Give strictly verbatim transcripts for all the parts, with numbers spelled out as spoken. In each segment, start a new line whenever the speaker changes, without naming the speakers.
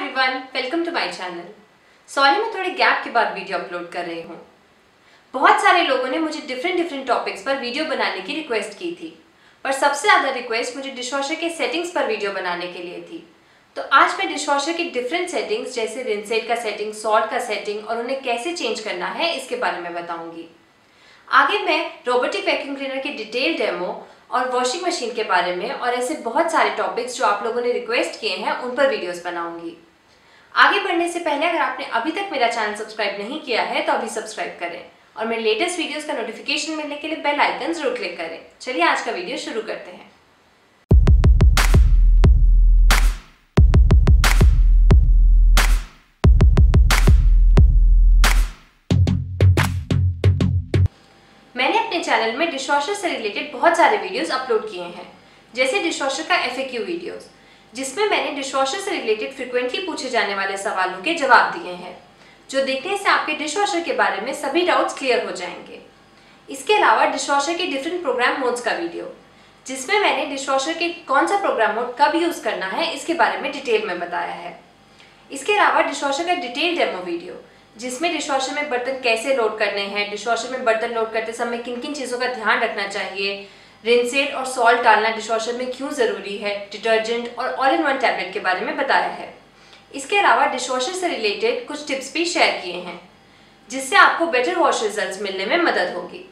Everyone, welcome to my channel. Sorry मैं थोड़े gap के बाद वीडियो अपलोड कर रही हूँ। बहुत सारे लोगों ने मुझे डिफरेंट डिफरेंट टॉपिक्स पर वीडियो बनाने की रिक्वेस्ट की थी, पर सबसे ज़्यादा रिक्वेस्ट मुझे डिशवॉशर के सेटिंग्स पर वीडियो बनाने के लिए थी। तो आज मैं डिशवॉशर की डिफरेंट सेटिंग्स जैसे रिंसेट का सेटिंग, सॉल्ट का सेटिंग और उन्हें कैसे चेंज करना है इसके बारे में बताऊँगी। आगे मैं रोबोटिक वैक्यूम क्लीनर की डिटेल डेमो और वॉशिंग मशीन के बारे में और ऐसे बहुत सारे टॉपिक्स जो आप लोगों ने रिक्वेस्ट किए हैं उन पर वीडियोस बनाऊंगी। आगे बढ़ने से पहले अगर आपने अभी तक मेरा चैनल सब्सक्राइब नहीं किया है तो अभी सब्सक्राइब करें और मेरे लेटेस्ट वीडियोस का नोटिफिकेशन मिलने के लिए बेल आइकन जरूर क्लिक करें। चलिए आज का वीडियो शुरू करते हैं। मैंने अपने चैनल में डिशवॉशर से रिलेटेड बहुत सारे वीडियोस अपलोड किए हैं, जैसे डिशवॉशर का एफएक्यू वीडियोस, जिसमें मैंने डिशवॉशर से रिलेटेड फ्रिक्वेंटली पूछे जाने वाले सवालों के जवाब दिए हैं, जो देखने से आपके डिशवॉशर के बारे में सभी डाउट्स क्लियर हो जाएंगे। इसके अलावा डिशवॉशर के डिफरेंट प्रोग्राम मोड्स का वीडियो, जिसमें मैंने डिशवॉशर के कौन सा प्रोग्राम मोड कब यूज़ करना है इसके बारे में डिटेल में बताया है। इसके अलावा डिशवॉशर का डिटेल डेमो वीडियो, जिसमें डिशवॉशर में बर्तन कैसे लोड करने हैं, डिशवॉशर में बर्तन लोड करते समय किन किन चीज़ों का ध्यान रखना चाहिए, रिंसेट और सॉल्ट डालना डिशवॉशर में क्यों ज़रूरी है, डिटर्जेंट और ऑल इन वन टैबलेट के बारे में बताया है। इसके अलावा डिशवॉशर से रिलेटेड कुछ टिप्स भी शेयर किए हैं, जिससे आपको बेटर वॉश रिजल्ट्स मिलने में मदद होगी।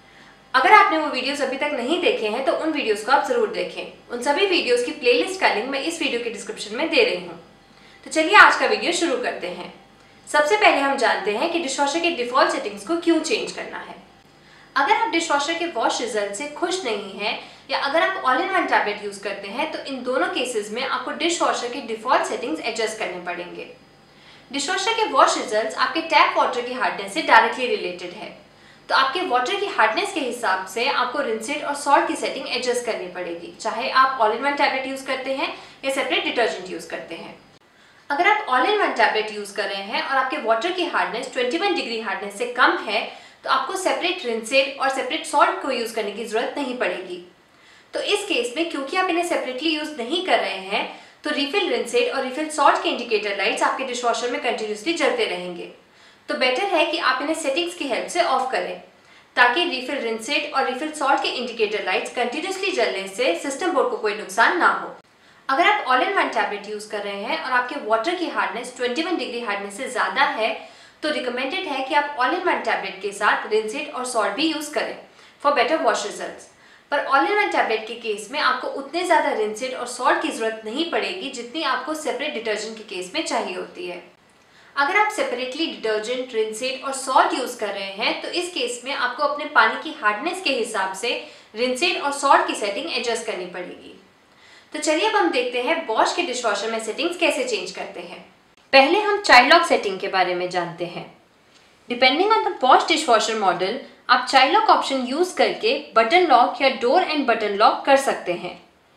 अगर आपने वो वीडियोस अभी तक नहीं देखे हैं तो उन वीडियोस को आप ज़रूर देखें। उन सभी वीडियोस की प्लेलिस्ट का लिंक मैं इस वीडियो के डिस्क्रिप्शन में दे रही हूँ। तो चलिए आज का वीडियो शुरू करते हैं। सबसे पहले हम जानते हैं कि डिशवॉशर के डिफ़ॉल्ट सेटिंग्स को क्यों चेंज करना है। अगर आप डिशवॉशर के वॉश रिजल्ट से खुश नहीं हैं या अगर आप all in one tablet use करते हैं तो इन दोनों केसेस में आपको डिशवॉशर के डिफ़ॉल्ट सेटिंग्स एडजस्ट करने पड़ेंगे। डिशवॉशर के वॉश रिजल्ट्स आपके टैप वाटर की हार्डनेस से डायरेक्टली रिलेटेड है, तो आपके वाटर की हार्डनेस के हिसाब से आपको रिंसेट और सॉल्ट की सेटिंग एडजस्ट करनी पड़ेगी, चाहे आप all in one tablet use करते हैं या सेपरेट डिटर्जेंट यूज़ करते हैं। अगर आप all in one tablet use कर रहे हैं और आपके वाटर की हार्डनेस इक्कीस डिग्री हार्डनेस से कम है तो आपको सेपरेट रिंसेट और सेपरेट सॉल्ट को यूज़ करने की ज़रूरत नहीं पड़ेगी। तो इस केस में क्योंकि आप इन्हें सेपरेटली यूज़ नहीं कर रहे हैं तो रिफिल रिंसेट और रिफिल सॉल्ट के इंडिकेटर लाइट्स आपके डिशवॉशर में कंटिन्यूसली जलते रहेंगे। तो बेटर है कि आप इन्हें सेटिंग्स की हेल्प से ऑफ करें, ताकि रिफिल रिंसेट और रिफिल सॉल्ट के इंडिकेटर लाइट्स कंटिन्यूसली जलने से सिस्टम बोर्ड को कोई नुकसान ना हो। अगर आप all in one tablet use कर रहे हैं और आपके वाटर की हार्डनेस इक्कीस डिग्री हार्डनेस से ज़्यादा है तो रिकमेंडेड है कि आप ऑल इन वन टैबलेट के साथ रिंसेट और सॉल्ट भी यूज़ करें फॉर बेटर वॉश रिजल्ट्स। पर ऑल इन वन टैबलेट के केस में आपको उतने ज़्यादा रिंसेट और सॉल्ट की ज़रूरत नहीं पड़ेगी जितनी आपको सेपरेट डिटर्जेंट के केस में चाहिए होती है। अगर आप सेपरेटली डिटर्जेंट, रिंसेट और सॉल्ट यूज़ कर रहे हैं तो इस केस में आपको अपने पानी की हार्डनेस के हिसाब से रिंसेट और सॉल्ट की सेटिंग एडजस्ट करनी पड़ेगी। तो चलिए अब हम देखते हैं बॉश के डिशवॉशर में सेटिंग्स कैसे चेंज करते हैं। पहले हम चाइल्ड लॉक सेटिंग के बारे में जानते हैं। Depending on the Bosch dishwasher model आप चाइल्ड लॉक ऑप्शन यूज़ करके बटन लॉक या डोर एंड बटन लॉक कर सकते हैं।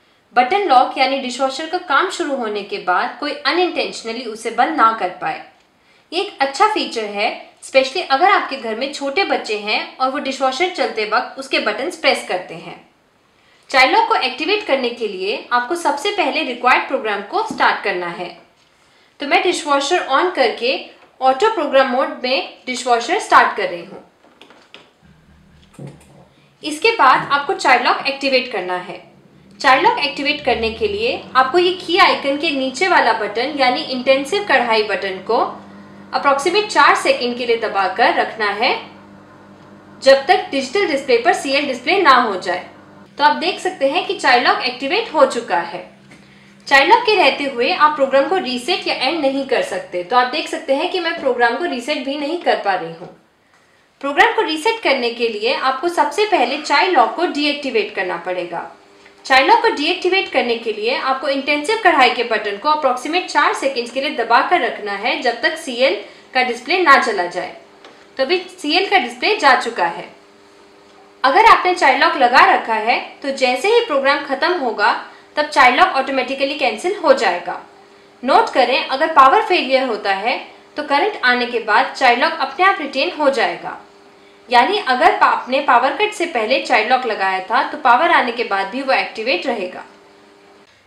बटन लॉक यानी डिशवॉशर का काम शुरू होने के बाद कोई अनइंटेंशनली उसे बंद ना कर पाए। ये एक अच्छा फीचर है, स्पेशली अगर आपके घर में छोटे बच्चे हैं और वो डिशवॉशर चलते वक्त उसके बटन्स प्रेस करते हैं। चाइल्ड लॉक को एक्टिवेट करने के लिए आपको सबसे पहले रिक्वायर्ड प्रोग्राम को स्टार्ट करना है। तो मैं डिशवॉशर ऑन करके ऑटो प्रोग्राम मोड में डिशवॉशर स्टार्ट कर रही हूँ। इसके बाद आपको चाइल्ड लॉक एक्टिवेट करना है। चाइल्ड लॉक एक्टिवेट करने के लिए आपको ये की आइकन के नीचे वाला बटन यानी इंटेंसिव कढ़ाई बटन को अप्रॉक्सीमेट चार सेकेंड के लिए दबाकर रखना है, जब तक डिजिटल डिस्प्ले पर सीएल डिस्प्ले ना हो जाए। तो आप देख सकते हैं कि चाइल्ड लॉक एक्टिवेट हो चुका है। चाइल्ड लॉक के रहते हुए आप प्रोग्राम को रीसेट या एंड नहीं कर सकते, तो आप देख सकते हैं कि मैं प्रोग्राम को रीसेट भी नहीं कर पा रही हूँ। प्रोग्राम को रीसेट करने के लिए आपको सबसे पहले चाइल्ड लॉक को डीएक्टिवेट करना पड़ेगा। चाइल्ड लॉक को डीएक्टिवेट करने के लिए आपको इंटेंसिव कढ़ाई के बटन को अप्रॉक्सीमेट चार सेकेंड्स के लिए दबाकर रखना है, जब तक सीएल का डिस्प्ले ना चला जाए। तो अभी सीएल का डिस्प्ले जा चुका है। अगर आपने चाइल्ड लॉक लगा रखा है तो जैसे ही प्रोग्राम खत्म होगा तब चाइल्ड लॉक ऑटोमेटिकली कैंसिल हो जाएगा। नोट करें, अगर पावर फेलियर होता है तो करंट आने के बाद चाइल्ड लॉक अपने आप रिटेन हो जाएगा। यानी अगर आपने पावर कट से पहले चाइल्ड लॉक लगाया था तो पावर आने के बाद भी वो एक्टिवेट रहेगा।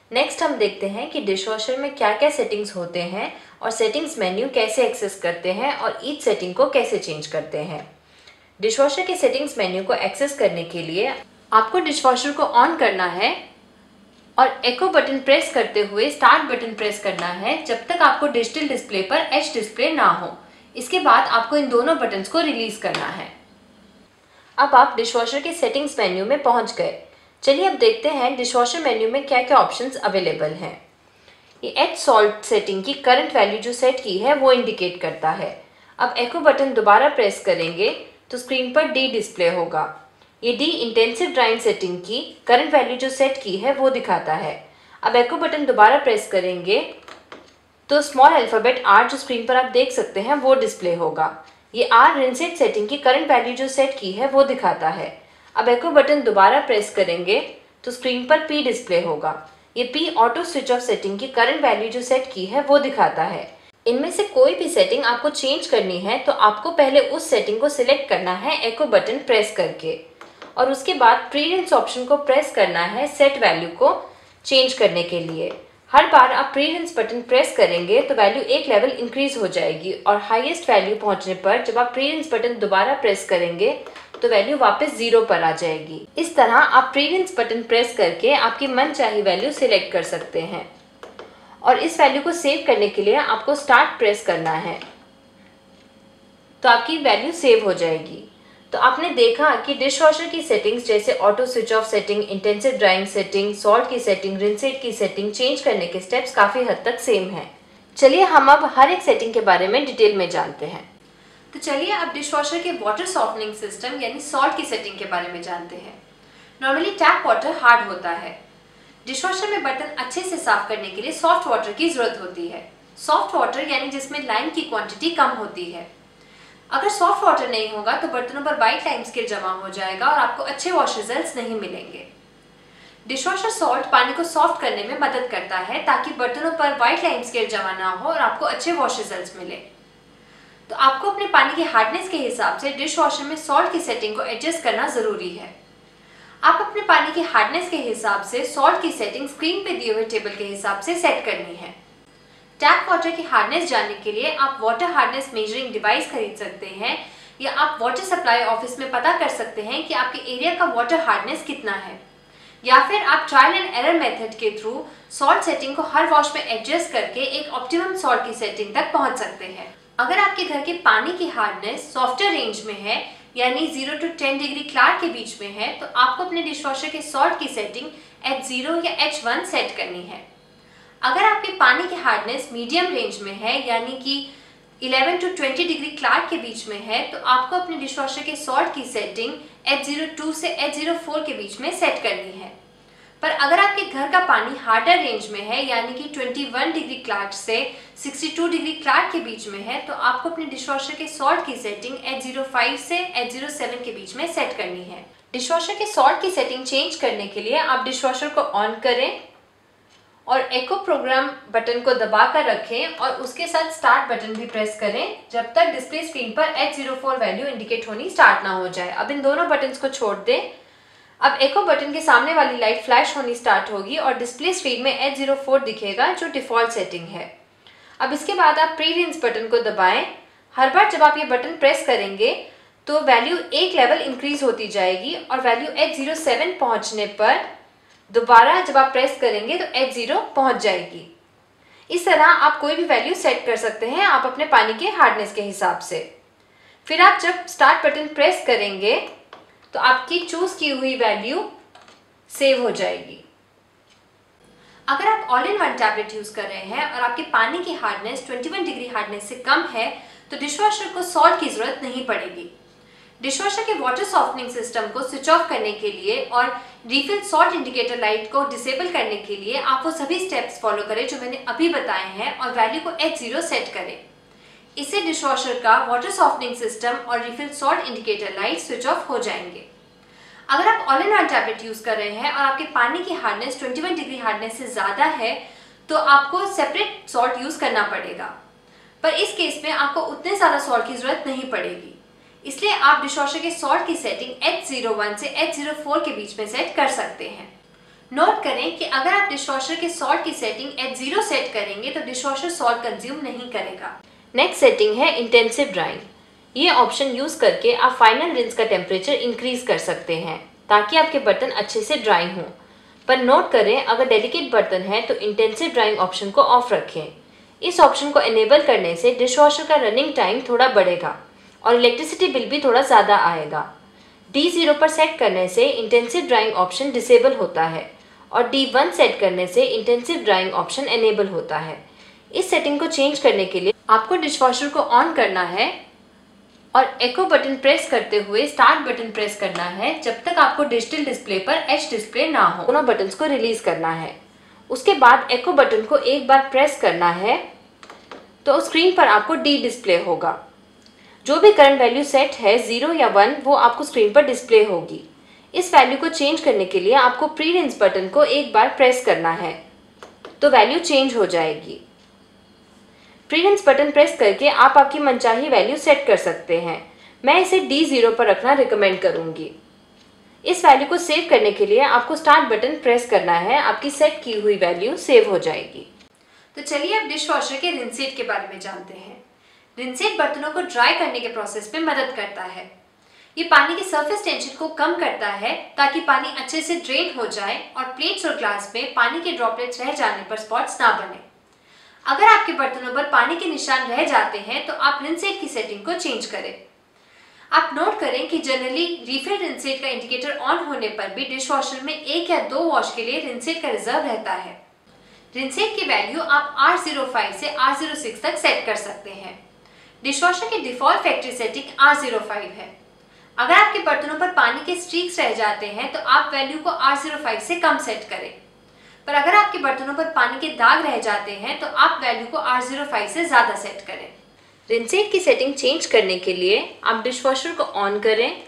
नेक्स्ट हम देखते हैं कि डिशवॉशर में क्या क्या सेटिंग्स होते हैं और सेटिंग्स मेन्यू कैसे एक्सेस करते हैं और ईच सेटिंग को कैसे चेंज करते हैं। डिशवॉशर के सेटिंग्स मेन्यू को एक्सेस करने के लिए आपको डिशवॉशर को ऑन करना है और एको बटन प्रेस करते हुए स्टार्ट बटन प्रेस करना है जब तक आपको डिजिटल डिस्प्ले पर एच डिस्प्ले ना हो। इसके बाद आपको इन दोनों बटन्स को रिलीज करना है। अब आप डिशवॉशर के सेटिंग्स मेन्यू में पहुंच गए। चलिए अब देखते हैं डिशवॉशर मेन्यू में क्या क्या ऑप्शंस अवेलेबल हैं। ये एच सॉल्ट सेटिंग की करंट वैल्यू जो सेट की है वो इंडिकेट करता है। अब एको बटन दोबारा प्रेस करेंगे तो स्क्रीन पर डी डिस्प्ले होगा। ये डी इंटेंसिव ड्राइंग सेटिंग की करंट वैल्यू जो सेट की है वो दिखाता है। अब एको बटन दोबारा प्रेस करेंगे तो स्मॉल अल्फ़ाबेट आर जो स्क्रीन पर आप देख सकते हैं वो डिस्प्ले होगा। ये आर रिंसेट सेटिंग की करंट वैल्यू जो सेट की है वो दिखाता है। अब एको बटन दोबारा प्रेस करेंगे तो स्क्रीन पर पी डिस्प्ले होगा। ये P auto switch off setting की करंट वैल्यू जो सेट की है वो दिखाता है। इनमें से कोई भी सेटिंग आपको चेंज करनी है तो आपको पहले उस सेटिंग को सिलेक्ट करना है एको बटन प्रेस करके और उसके बाद प्रीरेंस ऑप्शन को प्रेस करना है सेट वैल्यू को चेंज करने के लिए। हर बार आप प्रीरेंस बटन प्रेस करेंगे तो वैल्यू एक लेवल इंक्रीज हो जाएगी और हाईएस्ट वैल्यू पहुंचने पर जब आप प्रीरेंस बटन दोबारा प्रेस करेंगे तो वैल्यू वापस जीरो पर आ जाएगी। इस तरह आप प्रीरेंस बटन प्रेस करके आपकी मनचाही वैल्यू सिलेक्ट कर सकते हैं और इस वैल्यू को सेव करने के लिए आपको स्टार्ट प्रेस करना है तो आपकी वैल्यू सेव हो जाएगी। तो आपने देखा कि डिशवॉशर की सेटिंग्स जैसे auto switch off setting, intensive drying setting, salt की सेटिंग, रिंसेट की सेटिंग चेंज करने के स्टेप्स काफ़ी हद तक सेम हैं। चलिए हम अब हर एक सेटिंग के बारे में डिटेल में जानते हैं। तो चलिए अब डिशवॉशर के वाटर सॉफ्टनिंग सिस्टम यानी सॉल्ट की सेटिंग के बारे में जानते हैं। नॉर्मली टैप वाटर हार्ड होता है। डिशवॉशर में बर्तन अच्छे से साफ करने के लिए सॉफ्ट वाटर की जरूरत होती है। सॉफ्ट वाटर यानी जिसमें लाइम की क्वांटिटी कम होती है। अगर सॉफ्ट वाटर नहीं होगा तो बर्तनों पर वाइट लाइम स्केल जमा हो जाएगा और आपको अच्छे वॉश रिजल्ट्स नहीं मिलेंगे। डिशवॉशर सॉल्ट पानी को सॉफ्ट करने में मदद करता है ताकि बर्तनों पर वाइट लाइम स्केल जमा ना हो और आपको अच्छे वॉश रिजल्ट्स मिले। तो आपको अपने पानी की हार्डनेस के हिसाब से डिशवॉशर में सॉल्ट की सेटिंग को एडजस्ट करना जरूरी है। आप अपने पानी की हार्डनेस के हिसाब से सॉल्ट की सेटिंग स्क्रीन पे दिए हुए टेबल के हिसाब से सेट करनी है। टैप वाटर की हार्डनेस जानने के लिए आप वाटर हार्डनेस मेजरिंग डिवाइस खरीद सकते हैं या आप वाटर सप्लाई ऑफिस में पता कर सकते हैं कि आपके एरिया का वाटर हार्डनेस कितना है, या फिर आप ट्रायल एंड एरर मेथड के थ्रू सॉल्ट सेटिंग को हर वॉश में एडजस्ट करके एक ऑप्टिमम सॉल्ट की सेटिंग तक पहुंच सकते हैं। अगर आपके घर के पानी की हार्डनेस सॉफ्टवेयर रेंज में है यानी zero to ten degree Clarke के बीच में है तो आपको अपने डिशवॉशर के सॉल्ट की सेटिंग एच जीरो या एच वन सेट करनी है। अगर आपके पानी की हार्डनेस मीडियम रेंज में है यानी कि eleven to twenty degree Clarke के बीच में है तो आपको अपने डिशवॉशर के सॉल्ट की सेटिंग एच जीरो टू से एच जीरो फोर के बीच में सेट करनी है। पर अगर आपके घर का पानी हार्डर रेंज में है यानी कि ट्वेंटी वन डिग्री क्लार से सिक्सटी टू डिग्री क्लार के बीच में है तो आपको अपने डिशवॉशर के सॉल्ट की सेटिंग एच जीरो फाइव से एच जीरो सेवन के बीच में सेट करनी है। डिशवॉशर के सॉल्ट की सेटिंग चेंज करने के लिए आप डिशवॉशर को ऑन करें और एको प्रोग्राम बटन को दबा कर रखें और उसके साथ स्टार्ट बटन भी प्रेस करें जब तक डिस्प्ले स्क्रीन पर H zero four value indicate होनी स्टार्ट ना हो जाए। अब इन दोनों बटन्स को छोड़ दें। अब एको बटन के सामने वाली लाइट फ्लैश होनी स्टार्ट होगी और डिस्प्ले स्क्रीन में एच जीरो फोर दिखेगा जो डिफॉल्ट सेटिंग है। अब इसके बाद आप प्रीरेंस बटन को दबाएं। हर बार जब आप ये बटन प्रेस करेंगे तो वैल्यू एक लेवल इंक्रीज होती जाएगी और वैल्यू एच जीरो सेवन पहुंचने पर दोबारा जब आप प्रेस करेंगे तो एच जीरो पहुंच जाएगी। इस तरह आप कोई भी वैल्यू सेट कर सकते हैं आप अपने पानी के हार्डनेस के हिसाब से। फिर आप जब स्टार्ट बटन प्रेस करेंगे तो आपकी चूज की हुई वैल्यू सेव हो जाएगी। अगर आप all in one tablet use कर रहे हैं और आपके पानी की hardness twenty one degree hardness से कम है तो डिशवॉशर को सॉल्ट की जरूरत नहीं पड़ेगी। डिशवॉशर के वाटर सॉफ्टनिंग सिस्टम को स्विच ऑफ करने के लिए और रिफिल सॉल्ट इंडिकेटर लाइट को डिसेबल करने के लिए आप वो सभी स्टेप्स फॉलो करें जो मैंने अभी बताए हैं और वैल्यू को एच जीरो सेट करें। इससे डिशवॉशर का वाटर सॉफ्टनिंग सिस्टम और refill salt indicator light switch off हो जाएंगे। अगर आप all in one tablet use कर रहे हैं और आपके पानी की hardness twenty one degree hardness से ज्यादा है तो आपको सेपरेट सॉल्ट यूज करना पड़ेगा, पर इस केस में आपको उतने ज्यादा सॉल्ट की जरूरत नहीं पड़ेगी। इसलिए आप डिशवॉशर के सॉल्ट की सेटिंग एच जीरो वन से एच जीरो फोर के बीच में सेट कर सकते हैं। नोट करें कि अगर आप डिशवॉशर के सॉल्ट की सेटिंग एट जीरो सेट करेंगे तो डिशवॉशर सॉल्ट कंज्यूम नहीं करेगा। नेक्स्ट सेटिंग है इंटेंसिव ड्राइंग। ये ऑप्शन यूज करके आप फाइनल रिंस का टेम्परेचर इंक्रीज कर सकते हैं ताकि आपके बर्तन अच्छे से ड्राई हों। पर नोट करें, अगर डेलिकेट बर्तन है तो इंटेंसिव ड्राइंग ऑप्शन को ऑफ रखें। इस ऑप्शन को एनेबल करने से डिशवॉशर का रनिंग टाइम थोड़ा बढ़ेगा और इलेक्ट्रिसिटी बिल भी थोड़ा ज़्यादा आएगा। डी ज़ीरो पर सेट करने से इंटेंसिव ड्राइंग ऑप्शन डिसेबल होता है और डी वन सेट करने से इंटेंसिव ड्राइंग ऑप्शन एनेबल होता है। इस सेटिंग को चेंज करने के लिए आपको डिशवॉशर को ऑन करना है और एको बटन प्रेस करते हुए स्टार्ट बटन प्रेस करना है जब तक आपको डिजिटल डिस्प्ले पर एच डिस्प्ले ना हो। दोनों बटन्स को रिलीज करना है। उसके बाद एको बटन को एक बार प्रेस करना है तो स्क्रीन पर आपको डी डिस्प्ले होगा। जो भी करंट वैल्यू सेट है जीरो या वन वो आपको स्क्रीन पर डिस्प्ले होगी। इस वैल्यू को चेंज करने के लिए आपको प्री रिंस बटन को एक बार प्रेस करना है तो वैल्यू चेंज हो जाएगी। प्री रिंस बटन प्रेस करके आप आपकी मनचाही वैल्यू सेट कर सकते हैं। मैं इसे डी ज़ीरो पर रखना रिकमेंड करूंगी। इस वैल्यू को सेव करने के लिए आपको स्टार्ट बटन प्रेस करना है। आपकी सेट की हुई वैल्यू सेव हो जाएगी। तो चलिए अब डिशवॉशर के रिंसेट के बारे में जानते हैं। रिंसेट बर्तनों को ड्राई करने के प्रोसेस में मदद करता है। ये पानी के सरफेस टेंशन को कम करता है ताकि पानी अच्छे से ड्रेन हो जाए और प्लेट्स और ग्लास में पानी के ड्रॉपलेट्स रह जाने पर स्पॉट्स ना बने। अगर आपके बर्तनों पर पानी के निशान रह जाते हैं तो आप रिंसेट की सेटिंग को चेंज करें। आप नोट करें कि जनरली रीफिल रिंसेट का इंडिकेटर ऑन होने पर भी डिशवॉशर में एक या दो वॉश के लिए रिंसेट का रिजर्व रहता है। रिंसेट की वैल्यू आप आर ज़ीरो फाइव से आर ज़ीरो सिक्स तक सेट कर सकते हैं। डिशवॉशर की default factory setting R zero five है। अगर आपके बर्तनों पर पानी के स्ट्रीक्स रह जाते हैं तो आप वैल्यू को आर ज़ीरो फाइव से कम सेट करें। पर अगर आपके बर्तनों पर पानी के दाग रह जाते हैं तो आप वैल्यू को आर ज़ीरो फाइव से ज़्यादा सेट करें। रिंसेट की सेटिंग चेंज करने के लिए आप डिशवॉशर को ऑन करें।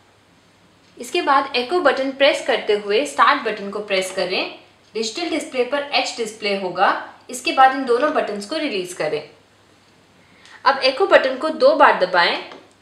इसके बाद एको बटन प्रेस करते हुए स्टार्ट बटन को प्रेस करें। डिजिटल डिस्प्ले पर एच डिस्प्ले होगा। इसके बाद इन दोनों बटन्स को रिलीज करें। अब एको बटन को दो बार दबाएं।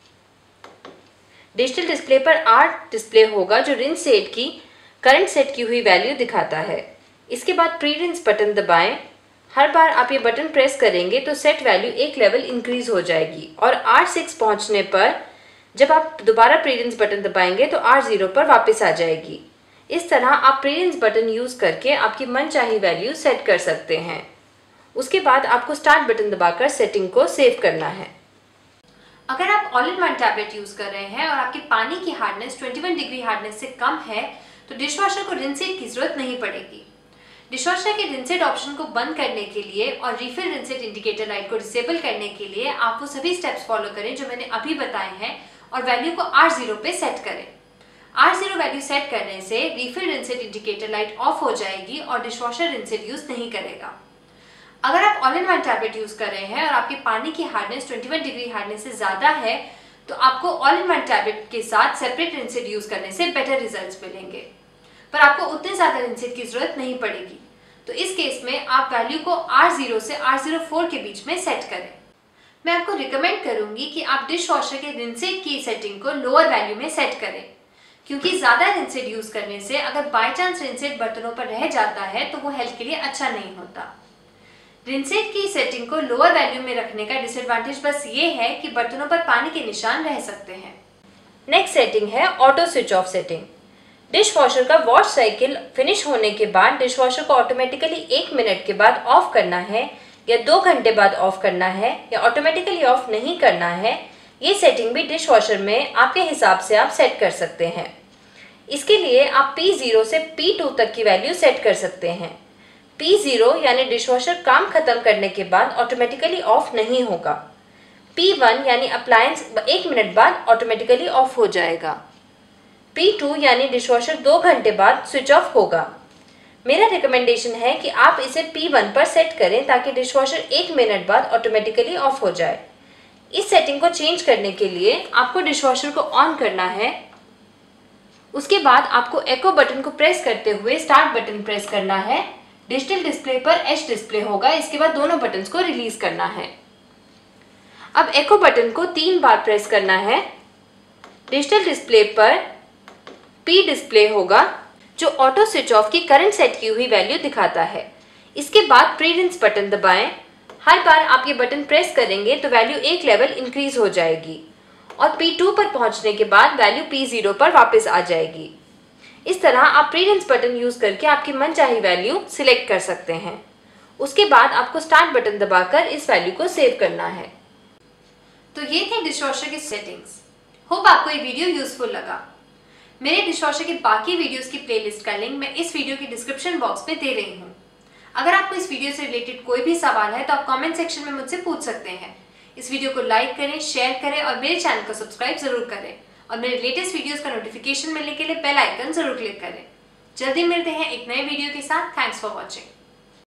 डिजिटल डिस्प्ले पर आर डिस्प्ले होगा जो रिंसेट की करंट सेट की हुई वैल्यू दिखाता है। इसके बाद प्री रिंस बटन दबाएं। हर बार आप ये बटन प्रेस करेंगे तो सेट वैल्यू एक लेवल इंक्रीज हो जाएगी और आर सिक्स पहुंचने पर जब आप दोबारा प्री रिंस बटन दबाएंगे तो आर ज़ीरो पर वापस आ जाएगी। इस तरह आप प्री रिंस बटन यूज करके आपकी मनचाही वैल्यू सेट कर सकते हैं। उसके बाद आपको स्टार्ट बटन दबाकर सेटिंग को सेव करना है। अगर आप all in one tablet use कर रहे हैं और आपके पानी की हार्डनेस इक्कीस डिग्री हार्डनेस से कम है तो डिशवॉशर को रिंसेट की जरूरत नहीं पड़ेगी। डिशवॉशर के रिंसेट ऑप्शन को बंद करने के लिए और रीफिल रिंसेट इंडिकेटर लाइट को डिसेबल करने के लिए आप वो सभी स्टेप्स फॉलो करें जो मैंने अभी बताए हैं और वैल्यू को आर ज़ीरो पे सेट करें। आर ज़ीरो वैल्यू सेट करने से refill rinse aid indicator light off हो जाएगी और डिशवॉशर रिंसेट यूज नहीं करेगा। अगर आप all in one tablet use कर रहे हैं और आपके पानी की हार्डनेस इक्कीस डिग्री हार्डनेस से ज्यादा है तो आपको ऑल इन वन टैबलेट के साथ सेपरेट रिंसेट यूज करने से बेटर रिजल्ट्स मिलेंगे, पर आपको उतने ज्यादा रिंसेट की जरूरत नहीं पड़ेगी। तो इस केस में आप वैल्यू को आर ज़ीरो से आर ज़ीरो फोर के बीच में सेट करें। मैं आपको रिकमेंड करूंगी कि आप डिश वॉशर के रिंसेट की सेटिंग को लोअर वैल्यू में सेट करें, क्योंकि ज्यादा रिंसेट यूज करने से अगर बाय चांस रिंसेट बर्तनों पर रह जाता है तो वो हेल्थ के लिए अच्छा नहीं होता। रिंसेट की सेटिंग को लोअर वैल्यू में रखने का डिसएडवांटेज बस ये है कि बर्तनों पर पानी के निशान रह सकते हैं। नेक्स्ट सेटिंग है auto switch off setting. Dishwasher का वॉश साइकिल फिनिश होने के बाद डिश वॉशर को ऑटोमेटिकली एक मिनट के बाद ऑफ करना है या दो घंटे बाद ऑफ करना है या ऑटोमेटिकली ऑफ नहीं करना है, ये सेटिंग भी डिश वॉशर में आपके हिसाब से आप सेट कर सकते हैं। इसके लिए आप पी ज़ीरो से पी टू तक की वैल्यू सेट कर सकते हैं। पी ज़ीरो यानी डिश वॉशर काम खत्म करने के बाद ऑटोमेटिकली ऑफ नहीं होगा। पी वन यानी अप्लायंस एक मिनट बाद ऑटोमेटिकली ऑफ हो जाएगा। पी टू यानी डिश वॉशर दो घंटे बाद स्विच ऑफ होगा। मेरा रिकमेंडेशन है कि आप इसे पी वन पर सेट करें ताकि डिश वॉशर एक मिनट बाद ऑटोमेटिकली ऑफ हो जाए। इस सेटिंग को चेंज करने के लिए आपको डिश वॉशर को ऑन करना है। उसके बाद आपको एको बटन को प्रेस करते हुए स्टार्ट बटन प्रेस करना है। डिजिटल डिस्प्ले पर एच डिस्प्ले होगा। इसके बाद दोनों बटन्स को रिलीज करना है। अब एको बटन को तीन बार प्रेस करना है। डिजिटल डिस्प्ले पर पी डिस्प्ले होगा। जो ऑटो स्विच ऑफ की करंट सेट की हुई वैल्यू दिखाता है। इसके बाद प्री रिंस बटन दबाएं। हर बार आप ये बटन प्रेस करेंगे तो वैल्यू एक लेवल इंक्रीज हो जाएगी और पी टू पर पहुंचने के बाद वैल्यू पी ज़ीरो पर वापस आ जाएगी। इस तरह आप प्री रिंस बटन यूज करके आपकी मनचाही वैल्यू सिलेक्ट कर सकते हैं। उसके बाद आपको स्टार्ट बटन दबाकर इस वैल्यू को सेव करना है। तो ये थे डिशवॉशर की सेटिंग्स। होप आपको ये वीडियो यूजफुल लगा। मेरे डिशवॉशर के बाकी वीडियोस की प्लेलिस्ट का लिंक मैं इस वीडियो के डिस्क्रिप्शन बॉक्स में दे रही हूँ। अगर आपको इस वीडियो से रिलेटेड कोई भी सवाल है तो आप कमेंट सेक्शन में मुझसे पूछ सकते हैं। इस वीडियो को लाइक करें, शेयर करें और मेरे चैनल को सब्सक्राइब जरूर करें और मेरे लेटेस्ट वीडियोस का नोटिफिकेशन मिलने के लिए बेल आइकन जरूर क्लिक करें। जल्दी मिलते हैं एक नए वीडियो के साथ। Thanks for watching.